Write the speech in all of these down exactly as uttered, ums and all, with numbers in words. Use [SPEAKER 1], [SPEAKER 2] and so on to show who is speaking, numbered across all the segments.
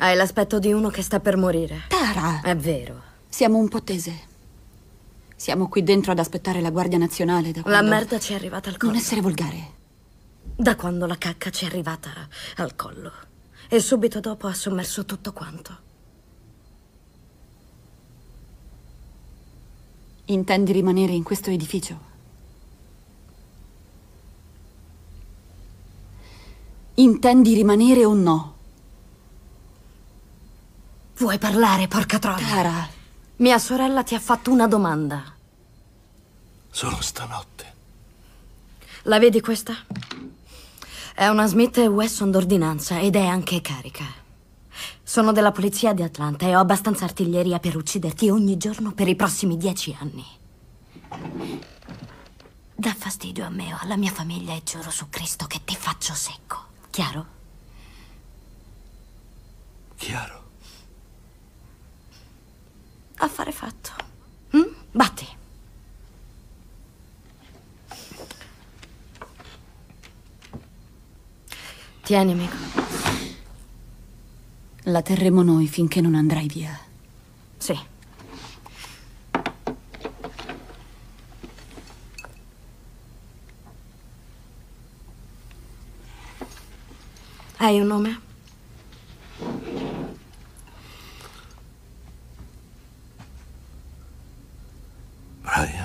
[SPEAKER 1] Hai l'aspetto di uno che sta per morire.
[SPEAKER 2] Tara!
[SPEAKER 1] È vero.
[SPEAKER 2] Siamo un po' tese. Siamo qui dentro ad aspettare la Guardia Nazionale da quando...
[SPEAKER 1] La merda ci è arrivata al collo.
[SPEAKER 2] Non essere volgare.
[SPEAKER 1] Da quando la cacca ci è arrivata al collo. E subito dopo ha sommerso tutto quanto.
[SPEAKER 2] Intendi rimanere in questo edificio? Intendi rimanere o no?
[SPEAKER 1] Vuoi parlare, porca troia?
[SPEAKER 2] Tara.
[SPEAKER 1] Mia sorella ti ha fatto una domanda.
[SPEAKER 3] Solo stanotte.
[SPEAKER 1] La vedi questa? È una Smith e Wesson d'ordinanza ed è anche carica. Sono della polizia di Atlanta e ho abbastanza artiglieria per ucciderti ogni giorno per i prossimi dieci anni. Dà fastidio a me o alla mia famiglia e giuro su Cristo che ti faccio secco. Chiaro?
[SPEAKER 3] Chiaro.
[SPEAKER 1] Affare fatto. Mm? Batti. Tieni, amico.
[SPEAKER 2] La terremo noi finché non andrai via.
[SPEAKER 1] Sì. Hai un nome?
[SPEAKER 3] Brian.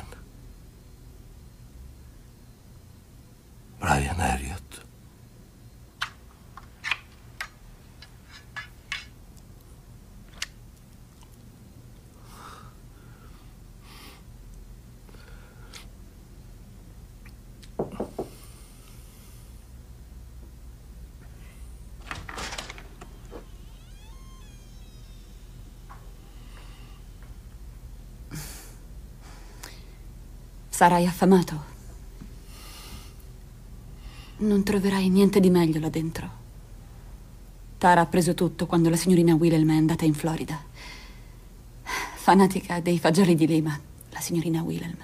[SPEAKER 3] Brian Elliott.
[SPEAKER 2] Sarai affamato. Non troverai niente di meglio là dentro. Tara ha preso tutto quando la signorina Wilhelm è andata in Florida. Fanatica dei fagioli di Lima, la signorina Wilhelm.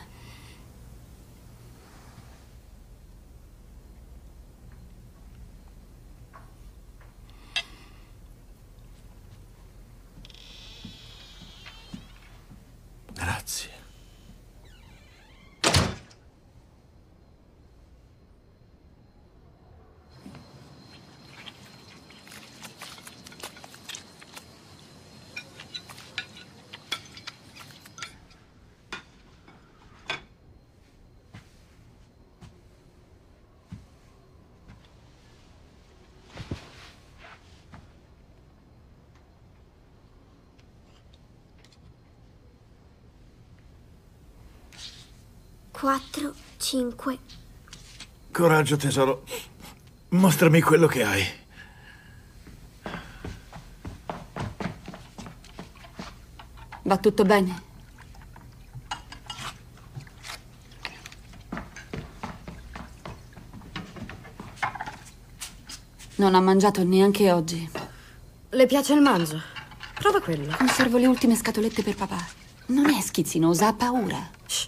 [SPEAKER 3] Grazie.
[SPEAKER 4] Quattro, cinque.
[SPEAKER 5] Coraggio, tesoro. Mostrami quello che hai.
[SPEAKER 2] Va tutto bene? Non ha mangiato neanche oggi.
[SPEAKER 1] Le piace il manzo? Prova quello.
[SPEAKER 2] Conservo le ultime scatolette per papà. Non è schizzinosa, ha paura.
[SPEAKER 1] Shh.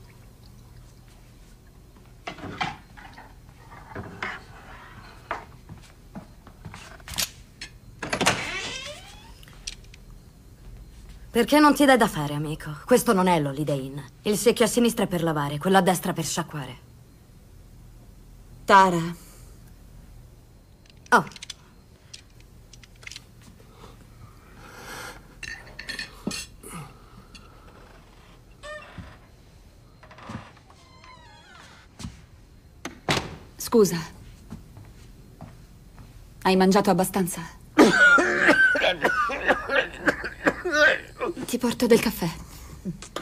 [SPEAKER 1] Perché non ti dai da fare, amico? Questo non è l'Holiday Inn. Il secchio a sinistra è per lavare, quello a destra per sciacquare.
[SPEAKER 2] Tara.
[SPEAKER 1] Oh.
[SPEAKER 2] Scusa. Hai mangiato abbastanza? Ti porto del caffè.